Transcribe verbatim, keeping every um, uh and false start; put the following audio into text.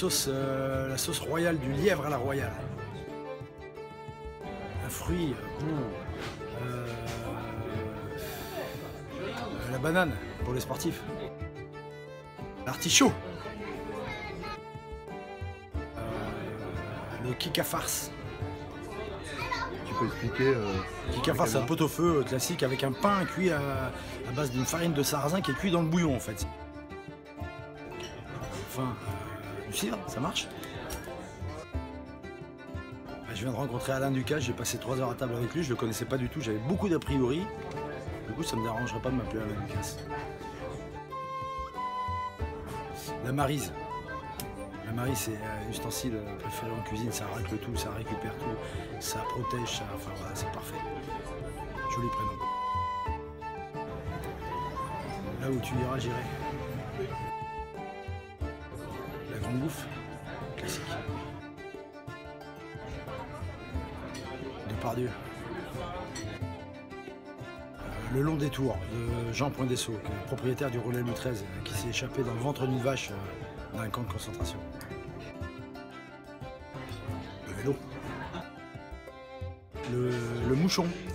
sauce, euh, la sauce royale du lièvre à la royale. Un fruit. Euh, euh, la banane pour les sportifs. L'artichaut. Euh, le kika farce. Tu peux expliquer euh, Kika farce, c'est un pot-au-feu classique avec un pain cuit à, à base d'une farine de sarrasin qui est cuit dans le bouillon en fait. Enfin, euh, du cidre, ça marche. Bah, je viens de rencontrer Alain Ducasse, j'ai passé trois heures à table avec lui, je le connaissais pas du tout, j'avais beaucoup d'a priori. Du coup, ça me dérangerait pas de m'appeler Alain Ducasse. La maryse. La maryse, c'est un ustensile préféré en cuisine, ça racle tout, ça récupère tout, ça protège, ça... enfin voilà, c'est parfait. Joli prénom. Là où tu iras, j'irai. La grande bouffe, classique. Depardieu. Euh, le long détour de Jean Poindesceau, propriétaire du relais Louis treize, qui s'est échappé dans le ventre d'une vache euh, dans un camp de concentration. Le vélo. Le, le mouchon,